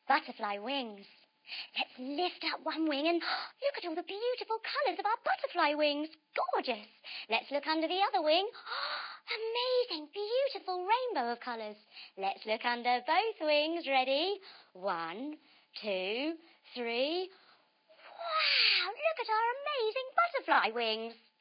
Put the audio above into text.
butterfly wings. Let's lift up one wing and look at all the beautiful colours of our butterfly wings. Gorgeous. Let's look under the other wing. Amazing, beautiful rainbow of colours. Let's look under both wings. Ready? 1, 2, 3. Wow, look at our amazing butterfly wings.